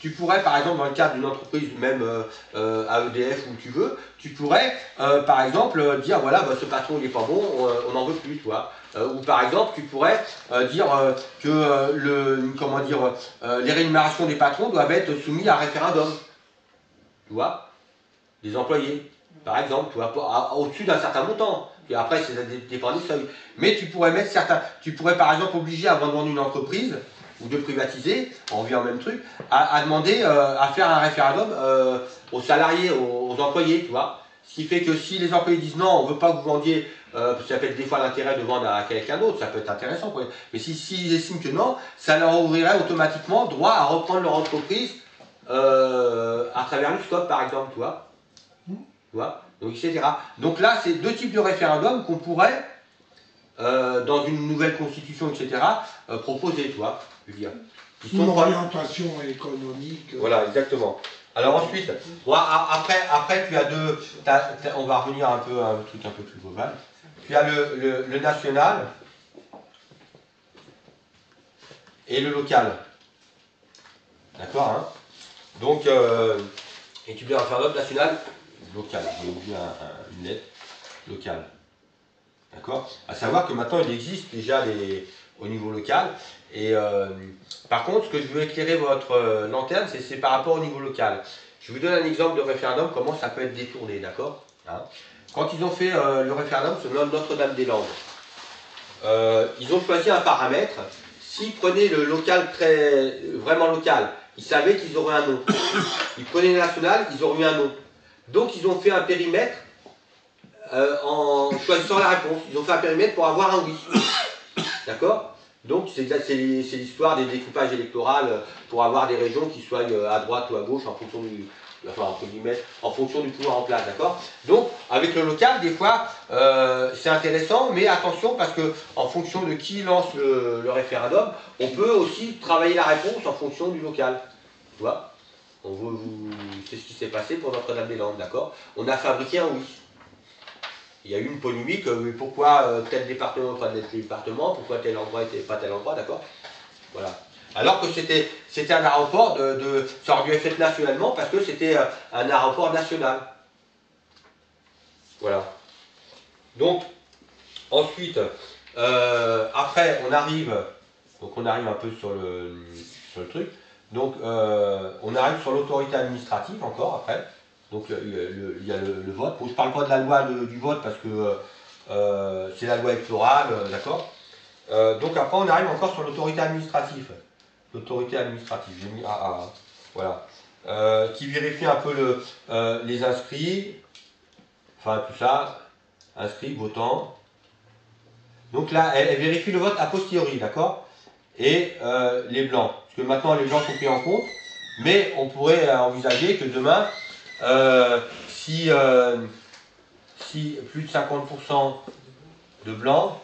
tu pourrais, par exemple, dans le cadre d'une entreprise, même euh, euh, à E D F, où tu veux, tu pourrais, euh, par exemple, euh, dire, voilà, bah, ce patron, il n'est pas bon, on n'en veut plus, tu vois. Euh, ou par exemple, tu pourrais euh, dire euh, que euh, le, comment dire, euh, les rémunérations des patrons doivent être soumises à référendum. Tu vois, des employés, par exemple, tu vois, au-dessus d'un certain montant. Et après, ça dépend des seuils. Mais tu pourrais mettre certains, tu pourrais par exemple obliger avant de vendre une entreprise ou de privatiser, on revient au même truc, à, à demander, euh, à faire un référendum euh, aux salariés, aux, aux employés, tu vois. Ce qui fait que si les employés disent non, on ne veut pas que vous vendiez, euh, parce que ça peut être des fois l'intérêt de vendre à quelqu'un d'autre, ça peut être intéressant. Quoi. Mais s'ils si, si estiment que non, ça leur ouvrirait automatiquement droit à reprendre leur entreprise euh, à travers le scope, par exemple, tu vois. Tu vois, donc, et cetera. Donc là, c'est deux types de référendums qu'on pourrait, euh, dans une nouvelle constitution, et cetera, euh, proposer, tu vois, je veux dire. Qui sont orientation économique. Voilà, exactement. Alors ensuite, bon, après, après tu as deux, t'as, t'as, on va revenir un peu à un truc un peu plus global. Tu as le, le, le national et le local. D'accord, hein. Donc, euh, et tu peux référendum national, local. J'ai oublié un, un, une lettre, local. D'accord. À savoir que maintenant, il existe déjà des, au niveau local. Et euh, par contre, ce que je veux éclairer votre euh, lanterne, c'est par rapport au niveau local. Je vous donne un exemple de référendum, comment ça peut être détourné, d'accord, hein. Quand ils ont fait euh, le référendum sur Notre-Dame-des-Landes, euh, ils ont choisi un paramètre. S'ils prenaient le local très, vraiment local, ils savaient qu'ils auraient un nom. Ils prenaient le national, ils auraient eu un nom. Donc ils ont fait un périmètre euh, en choisissant la réponse. Ils ont fait un périmètre pour avoir un oui. D'accord? Donc c'est l'histoire des découpages électoraux pour avoir des régions qui soient à droite ou à gauche en fonction du, enfin, entre guillemets, en fonction du pouvoir en place, d'accord? Donc avec le local, des fois, euh, c'est intéressant, mais attention parce que en fonction de qui lance le, le référendum, on peut aussi travailler la réponse en fonction du local. Tu vois? On veut vous, c'est ce qui s'est passé pour Notre-Dame-des-Landes, d'accord? On a fabriqué un oui. Il y a eu une polémique, euh, pourquoi euh, tel département, pas tel département, pourquoi tel endroit était pas tel endroit, d'accord? Voilà. Alors que c'était un aéroport, de, de, ça aurait dû être fait nationalement parce que c'était euh, un aéroport national. Voilà. Donc, ensuite, euh, après, on arrive, donc on arrive un peu sur le, sur le truc, donc euh, on arrive sur l'autorité administrative encore après. Donc il y a le, le vote. Je ne parle pas de la loi de, du vote parce que euh, c'est la loi électorale, euh, d'accord. euh, Donc après on arrive encore sur l'autorité administrative. L'autorité administrative, j'ai mis A A, voilà. Euh, qui vérifie un peu le, euh, les inscrits, enfin tout ça, inscrits, votants. Donc là, elle, elle vérifie le vote a posteriori, d'accord. Et euh, les blancs, parce que maintenant les blancs sont pris en compte, mais on pourrait envisager que demain, Euh, si, euh, si plus de cinquante pour cent de blancs,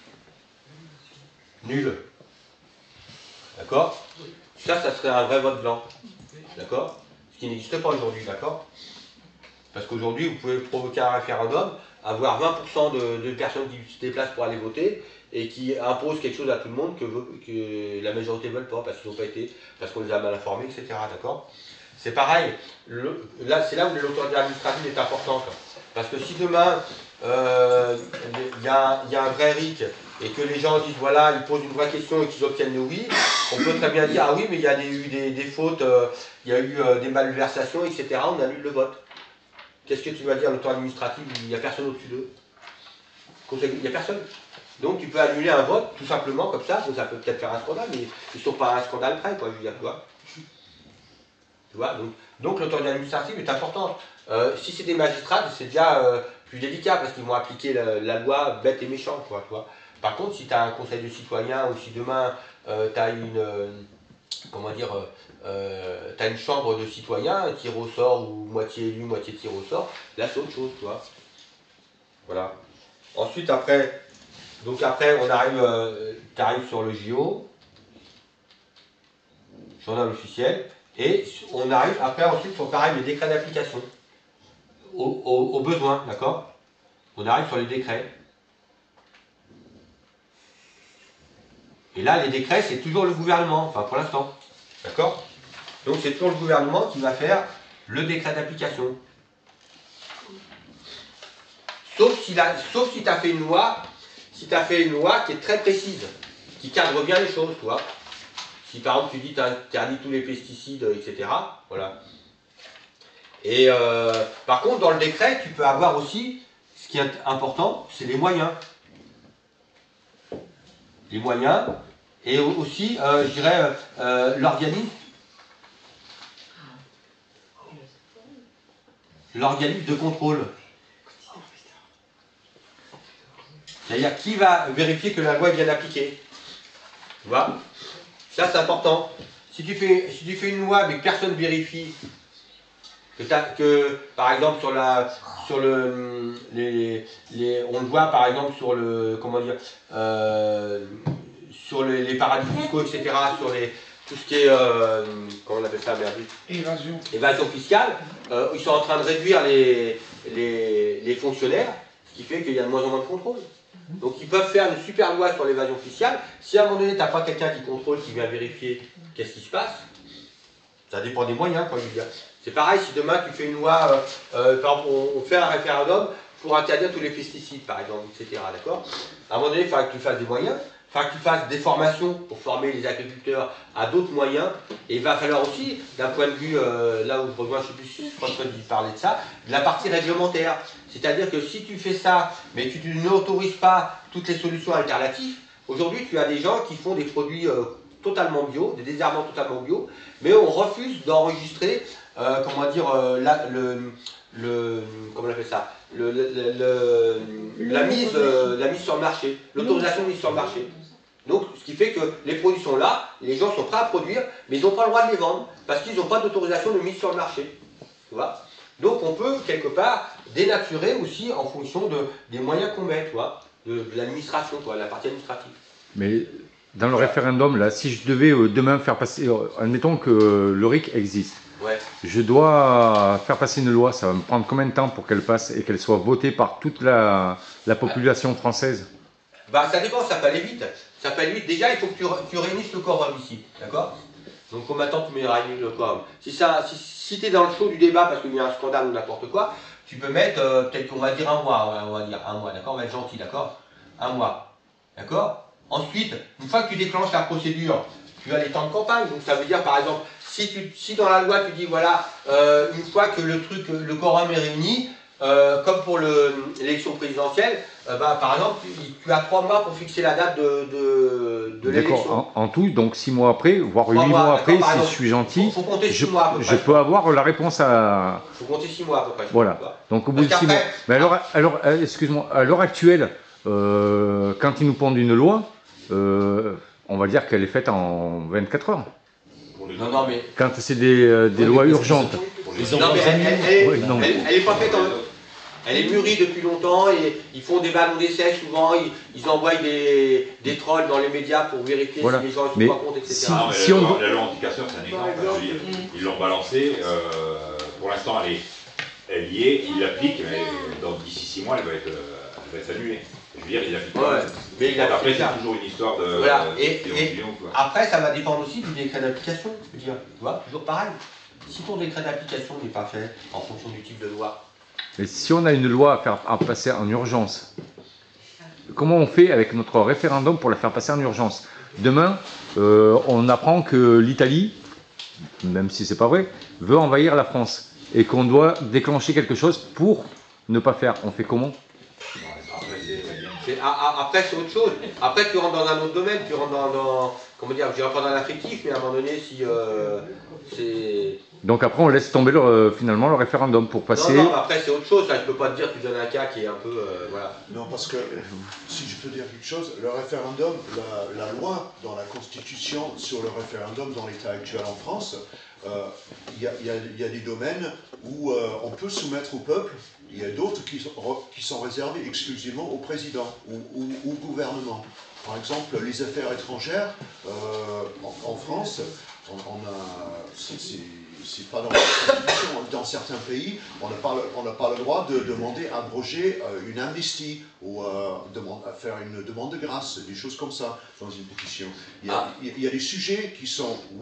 nul. D'accord? Ça, ça serait un vrai vote blanc. D'accord? Ce qui n'existe pas aujourd'hui, d'accord? Parce qu'aujourd'hui, vous pouvez provoquer un référendum, avoir vingt pour cent de, de personnes qui se déplacent pour aller voter et qui imposent quelque chose à tout le monde que, que la majorité ne veut pas, parce qu'ils n'ont pas été, parce qu'on les a mal informés, et cetera. D'accord? C'est pareil, le, là c'est là où l'autorité administrative est importante. Parce que si demain, il euh, y, y a un vrai R I C et que les gens disent, voilà, ils posent une vraie question et qu'ils obtiennent le oui, on peut très bien dire, ah oui, mais il y a eu des, des fautes, il euh, y a eu euh, des malversations, et cetera. On annule le vote. Qu'est-ce que tu vas dire à l'autorité administrative? Il n'y a personne au-dessus d'eux. Il n'y a personne. Donc tu peux annuler un vote, tout simplement, comme ça. Donc ça peut peut-être faire un scandale, mais ils ne sont pas à un scandale près, quoi, je veux dire, tu vois. Tu vois, donc, donc l'autorité administrative est importante. Euh, si c'est des magistrats, c'est déjà euh, plus délicat parce qu'ils vont appliquer la, la loi bête et méchante, quoi, tu vois. Par contre, si tu as un conseil de citoyens ou si demain euh, tu as une, euh, comment dire, euh, tu as une chambre de citoyens qui ressort ou moitié élu, moitié tiré au sort, là c'est autre chose, tu vois. Voilà. Ensuite, après, donc après, on arrive, euh, tu arrives sur le J O, journal officiel. Et on arrive après ensuite sur pareil les décrets d'application, au, au, au besoin, d'accord? On arrive sur les décrets. Et là, les décrets, c'est toujours le gouvernement, enfin pour l'instant, d'accord? Donc c'est toujours le gouvernement qui va faire le décret d'application. Sauf si, la, sauf si tu as fait une loi, si tu as fait une loi qui est très précise, qui cadre bien les choses, tu vois. Si par exemple tu dis tu interdis tous les pesticides, et cetera. Voilà. Et euh, par contre, dans le décret, tu peux avoir aussi, ce qui est important, c'est les moyens. Les moyens, et aussi, euh, je dirais, euh, l'organisme. L'organisme de contrôle. C'est-à-dire qui va vérifier que la loi est bien appliquée. Tu vois? Ça, c'est important. Si tu, fais, si tu fais une loi mais que personne vérifie, que, que par exemple sur la sur le les, les on le voit par exemple sur le comment dire euh, sur les, les paradis fiscaux, et cetera, sur les tout ce qui est euh, comment on appelle ça, merde, évasion évasion fiscale, euh, ils sont en train de réduire les, les, les fonctionnaires, ce qui fait qu'il y a de moins en moins de contrôle. Donc ils peuvent faire une super loi sur l'évasion fiscale. Si à un moment donné tu n'as pas quelqu'un qui contrôle, qui vient vérifier qu'est-ce qui se passe, ça dépend des moyens, quoi, je veux dire. C'est pareil, si demain tu fais une loi, euh, euh, par exemple, on, on fait un référendum pour interdire tous les pesticides, par exemple, et cetera. D'accord? À un moment donné, il faudra que tu fasses des moyens, il faudra que tu fasses des formations pour former les agriculteurs à d'autres moyens. Et il va falloir aussi, d'un point de vue, euh, là où je rejoins, je ne sais plus si François dit parler de ça, de la partie réglementaire. C'est-à-dire que si tu fais ça, mais que tu n'autorises pas toutes les solutions alternatives, aujourd'hui tu as des gens qui font des produits euh, totalement bio, des désherbants totalement bio, mais on refuse d'enregistrer, euh, comment dire, euh, la, le, le, comment on appelle ça, le, le, le, la, mise, euh, la mise sur le marché, l'autorisation de mise sur le marché. Donc, ce qui fait que les produits sont là, les gens sont prêts à produire, mais ils n'ont pas le droit de les vendre, parce qu'ils n'ont pas d'autorisation de mise sur le marché. Tu vois? Donc, on peut, quelque part, dénaturer aussi en fonction de, des moyens qu'on met, tu vois, de, de l'administration, quoi, la partie administrative. Mais dans le référendum, là, si je devais euh, demain faire passer, euh, admettons que euh, le R I C existe, ouais. Je dois faire passer une loi, ça va me prendre combien de temps pour qu'elle passe et qu'elle soit votée par toute la, la population française? Bah, ça dépend, ça peut aller vite. Ça peut aller vite. Déjà, il faut que tu, tu réunisses le quorum ici, d'accord? Donc, comme attend, tu mets réunir le quorum. Si, ça, si, si tu es dans le chaud du débat parce qu'il y a un scandale ou n'importe quoi, tu peux mettre, euh, peut-être qu'on va dire un mois, on va dire un mois, d'accord? On va être gentil, d'accord? Un mois, d'accord? Ensuite, une fois que tu déclenches la procédure, tu as les temps de campagne. Donc, ça veut dire, par exemple, si, tu, si dans la loi, tu dis, voilà, euh, une fois que le truc, le quorum est réuni, euh, comme pour l'élection présidentielle, euh, bah, par exemple, tu, tu as trois mois pour fixer la date de, de, de l'élection. D'accord, en, en tout, donc six mois après, voire huit mois, mois après, si exemple, je suis gentil, faut, faut compter je, six mois à peu près, je peux avoir la réponse à... Il faut compter six mois à peu près. Voilà, donc au bout de six mois. Mais alors, alors excuse-moi, à l'heure actuelle, euh, quand ils nous pondent une loi, euh, on va dire qu'elle est faite en vingt-quatre heures. Non, non, mais... Quand c'est des, euh, des oui, lois urgentes. Non, mais elle, elle, elle, oui, non. elle, elle est pas faite en... Elle est mûrie depuis longtemps et ils font des ballons d'essai souvent, ils, ils envoient des, des trolls dans les médias pour vérifier voilà. si les gens ne sont pas compte, et cetera. Si, si on... La loi anti-casseur, c'est un exemple. Je veux dire, ils l'ont balancée, euh, pour l'instant elle, elle y est, ils l'appliquent, mais d'ici six mois elle va être, elle va être annulée. Je veux dire, il l'applique pas. Ouais, mais il après, c'est toujours une histoire de... Voilà. de et, et après, ça va dépendre aussi du décret d'application, je veux dire. Tu vois, toujours pareil. Si ton décret d'application n'est pas fait en fonction du type de loi, mais si on a une loi à faire à passer en urgence, comment on fait avec notre référendum pour la faire passer en urgence? Demain, euh, on apprend que l'Italie, même si c'est pas vrai, veut envahir la France et qu'on doit déclencher quelque chose pour ne pas faire. On fait comment? Après, c'est autre chose. Après, tu rentres dans un autre domaine, tu rentres dans, dans comment dire, je dirais pas dans l'affectif, mais à un moment donné, si euh, c'est... Donc après, on laisse tomber le, euh, finalement le référendum pour passer... Non, non, après, c'est autre chose. Là, je peux pas te dire, tu donnes un cas qui est un peu... Euh, voilà. Non, parce que, si je peux dire quelque chose, le référendum, la, la loi dans la Constitution sur le référendum dans l'état actuel en France, il euh, y, y, y a des domaines où euh, on peut soumettre au peuple. Il y a d'autres qui, qui sont réservés exclusivement au président ou au gouvernement. Par exemple, les affaires étrangères, euh, en, en France, on, on a, c'est pas dans la Constitution, dans certains pays, on n'a pas, pas le droit de demander à abroger euh, une amnistie ou euh, demande, à faire une demande de grâce, des choses comme ça dans une pétition. Il y a, ah. il y a des sujets qui sont oui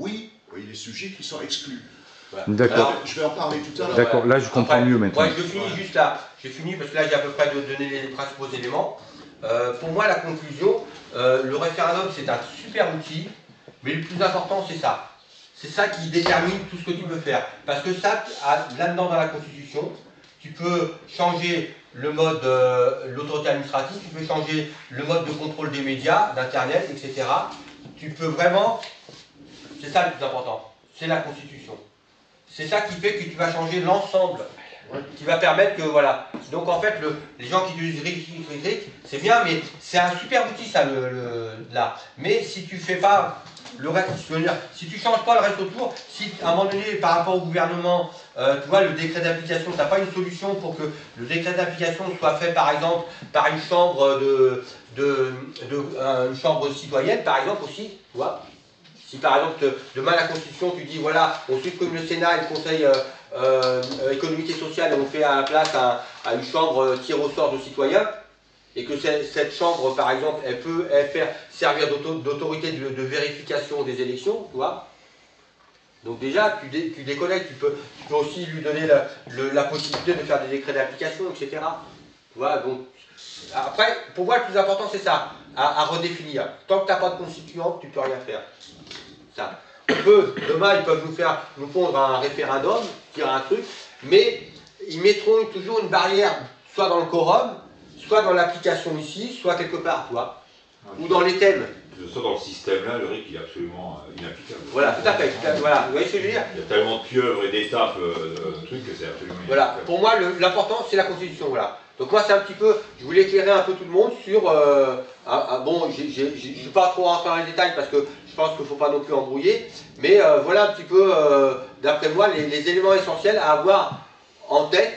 oui, des sujets qui sont exclus. Voilà. D'accord. Je vais en parler tout à l'heure. D'accord, là je comprends Après, mieux maintenant. Ouais, je finis juste là. J'ai fini parce que là j'ai à peu près de donner les, les principaux éléments. Euh, pour moi, la conclusion, euh, le référendum c'est un super outil, mais le plus important c'est ça. C'est ça qui détermine tout ce que tu peux faire. Parce que ça, là-dedans dans la Constitution, tu peux changer le mode, euh, l'autorité administrative, tu peux changer le mode de contrôle des médias, d'Internet, et cetera. Tu peux vraiment, c'est ça le plus important, c'est la Constitution. C'est ça qui fait que tu vas changer l'ensemble, qui va permettre que, voilà. Donc en fait, le, les gens qui disent Rick, Rick, Rick, c'est bien, mais c'est un super outil ça, le, le, là. Mais si tu fais pas le reste, je veux dire, si tu changes pas le reste autour, si à un moment donné, par rapport au gouvernement, euh, tu vois, le décret d'application, tu n'as pas une solution pour que le décret d'application soit fait, par exemple, par une chambre de, de, de euh, une chambre citoyenne, par exemple aussi, tu vois. Si par exemple, demain la Constitution, tu dis, voilà, on supprime le Sénat et le Conseil euh, euh, économique et social et on fait à la place à, à une chambre euh, tir au sort de citoyens, et que cette chambre, par exemple, elle peut elle faire servir d'autorité de, de vérification des élections, tu vois. Donc déjà, tu, dé, tu déconnectes, tu peux, tu peux aussi lui donner la, le, la possibilité de faire des décrets d'application, et cetera. Tu vois, donc, après, pour moi, le plus important, c'est ça, à, à redéfinir. Tant que tu n'as pas de constituante, tu ne peux rien faire. Ça. On peut, demain, ils peuvent nous faire, nous pondre un référendum, dire un truc, mais ils mettront toujours une barrière, soit dans le quorum, soit dans l'application ici, soit quelque part, tu vois, ou dans les thèmes. Soit dans le système là, le R I C il est absolument euh, inapplicable. Voilà, tout à fait. Tout à, voilà, vous voyez ce que je veux dire? Il y a tellement de pieuvres et d'étapes, euh, de trucs que c'est absolument voilà, inapplicable. pour moi, l'important c'est la Constitution, voilà. Donc moi c'est un petit peu, je voulais éclairer un peu tout le monde sur, euh, un, un, bon, je ne vais pas trop rentrer dans les détails parce que je pense qu'il ne faut pas non plus embrouiller, mais euh, voilà un petit peu, euh, d'après moi, les, les éléments essentiels à avoir en tête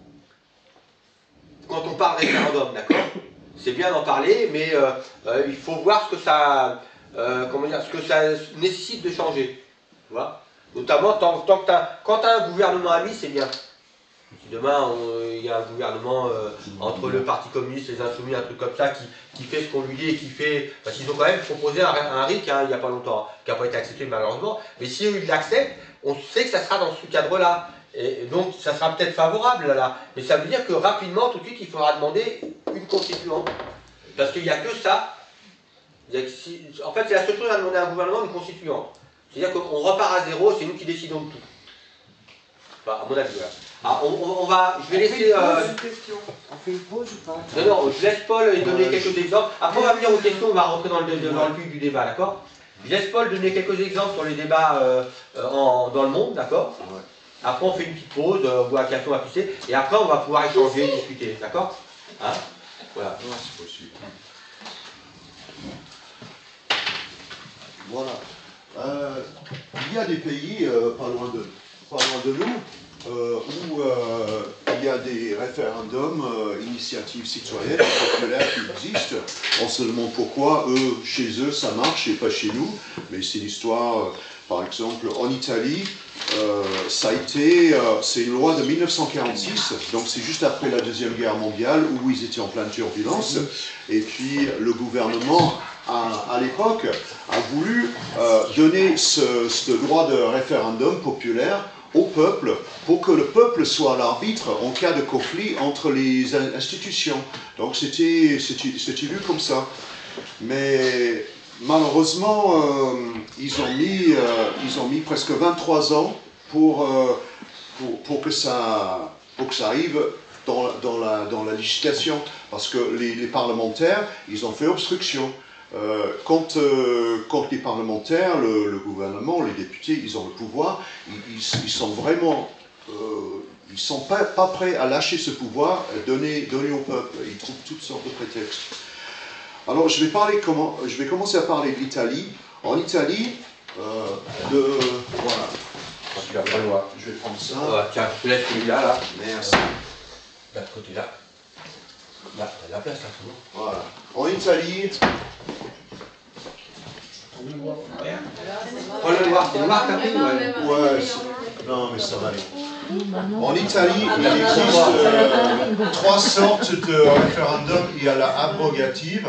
quand on parle référendum, d'accord? C'est bien d'en parler, mais euh, euh, il faut voir ce que ça, euh, comment dire, ce que ça nécessite de changer, tu vois? Notamment tant, tant que t'as, quand tu as un gouvernement ami, c'est bien. Si demain il y a un gouvernement euh, entre le Parti communiste, les Insoumis, un truc comme ça, qui, qui fait ce qu'on lui dit et qui fait, parce qu'ils ont quand même proposé un, un R I C hein, il n'y a pas longtemps, qui n'a pas été accepté malheureusement, mais si eux ils l'acceptent, on sait que ça sera dans ce cadre-là. Et donc ça sera peut-être favorable là, mais ça veut dire que rapidement, tout de suite, il faudra demander une constituante. Parce qu'il n'y a que ça. Il y a que si, en fait, c'est la seule chose à demander à un gouvernement, une constituante. C'est-à-dire qu'on repart à zéro, c'est nous qui décidons de tout. Enfin, à mon avis, voilà. Ah, on, on, on va, je vais on laisser... Fait une pause, euh... une question. On fait une pause ou pas? Non, non, je laisse Paul donner quelques exemples. Après, on va venir aux questions, on va rentrer dans le, dans le but du débat, d'accord? Je laisse Paul donner quelques exemples sur les débats euh, en, dans le monde, d'accord? Après, on fait une petite pause, euh, on boit un café, on va pisser, et après, on va pouvoir échanger, discuter, d'accord? Hein? Voilà. Ouais, c'est possible. Voilà. Euh, il y a des pays euh, pas loin de, pas loin de nous euh, où euh, il y a des référendums, euh, initiatives citoyennes populaires qui existent. On se demande pourquoi eux, chez eux, ça marche et pas chez nous. Mais c'est l'histoire, euh, par exemple, en Italie. Euh, ça a été, euh, c'est une loi de mille neuf cent quarante-six, donc c'est juste après la Deuxième Guerre mondiale où ils étaient en pleine turbulence, et puis le gouvernement à, à l'époque a voulu euh, donner ce, ce droit de référendum populaire au peuple pour que le peuple soit l'arbitre en cas de conflit entre les institutions. Donc c'était vu comme ça. Mais malheureusement, euh, ils, ont mis, euh, ils ont mis presque vingt-trois ans pour, euh, pour, pour, que, ça, pour que ça arrive dans, dans, la, dans la législation. Parce que les, les parlementaires, ils ont fait obstruction. Euh, quand, euh, quand les parlementaires, le, le gouvernement, les députés, ils ont le pouvoir, ils, ils, ils sont vraiment... Euh, ils ne sont pas, pas prêts à lâcher ce pouvoir, donner, donner au peuple. Ils trouvent toutes sortes de prétextes. Alors, je vais, parler comment, je vais commencer à parler de l'Italie. En Italie, euh, de... Voilà. Tu vas pas le voir. Je vais prendre ça. Ouais, tiens, je te laisse celui-là, là. Merci. Là, de côté là. Là, il y a la place, là, c'est bon. Voilà. En Italie... On le voir, c'est noir, t'as pris, ouais. Ouais, non, mais ça va aller. En Italie, il existe euh, trois sortes de référendums. Il y a la abrogative.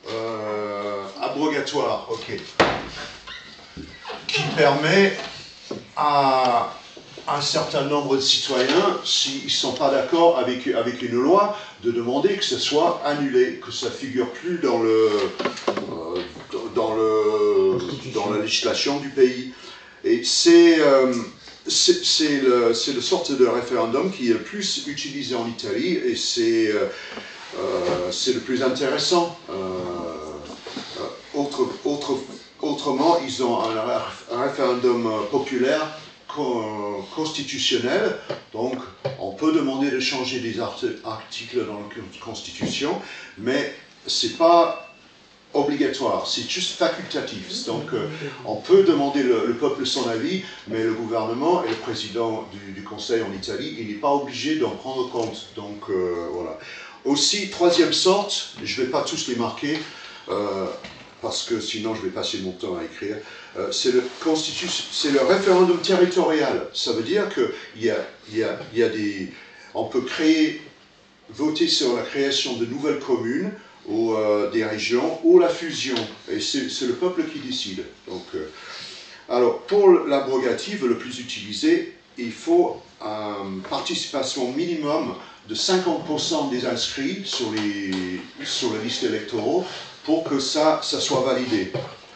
euh, abrogatoire, ok, qui permet à un certain nombre de citoyens, s'ils ne sont pas d'accord avec, avec une loi, de demander que ce soit annulé, que ça ne figure plus dans, le, euh, dans, le, dans la législation du pays. Et c'est euh, le, le sorte de référendum qui est le plus utilisé en Italie, et c'est euh, euh, le plus intéressant. Euh, euh, autre, autre, autrement, ils ont un, un référendum populaire constitutionnel, donc on peut demander de changer des articles dans la Constitution, mais c'est pas obligatoire, c'est juste facultatif. Donc euh, on peut demander le, le peuple son avis, mais le gouvernement et le président du, du Conseil en Italie, il n'est pas obligé d'en prendre compte. Donc euh, voilà. Aussi, troisième sorte, je ne vais pas tous les marquer, euh, parce que sinon je vais passer mon temps à écrire, euh, c'est le, le référendum territorial. Ça veut dire qu'il y a, il y a, il y a des... On peut créer, voter sur la création de nouvelles communes, ou euh, des régions, ou la fusion. Et c'est le peuple qui décide. Donc, euh, alors, pour l'abrogative, le plus utilisé, il faut une participation minimum de cinquante pour cent des inscrits sur, les, sur la liste électorale pour que ça, ça soit validé.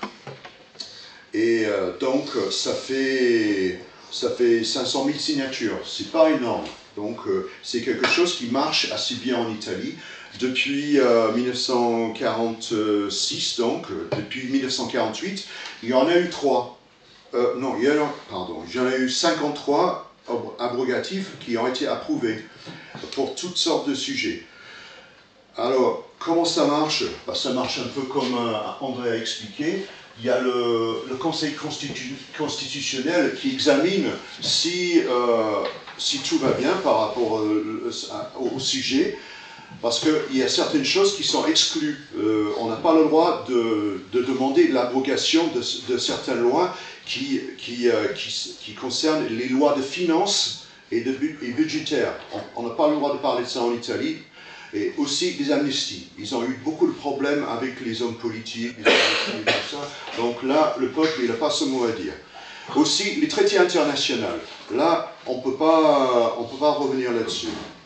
Et euh, donc, ça fait, ça fait cinq cent mille signatures. C'est pas énorme. Donc, euh, c'est quelque chose qui marche assez bien en Italie. Depuis euh, mille neuf cent quarante-six, donc, euh, depuis mille neuf cent quarante-huit, il y en a eu trois. Euh, non, il y, en a, pardon, il y en a eu cinquante-trois abrogatives qui ont été approuvées pour toutes sortes de sujets. Alors, comment ça marche? Bah, ça marche un peu comme euh, André a expliqué. Il y a le, le Conseil constitu constitutionnel qui examine si, euh, si tout va bien par rapport euh, au, au sujet, parce qu'il y a certaines choses qui sont exclues. Euh, on n'a pas le droit de, de demander l'abrogation de, de certaines lois qui, qui, euh, qui, qui concernent les lois de finances et, de, et budgétaires. On n'a pas le droit de parler de ça en Italie. Et aussi des amnisties. Ils ont eu beaucoup de problèmes avec les hommes politiques, les amnisties et tout ça. Donc là, le peuple, il n'a pas ce mot à dire. Aussi, les traités internationaux. Là, on ne peut pas revenir là-dessus.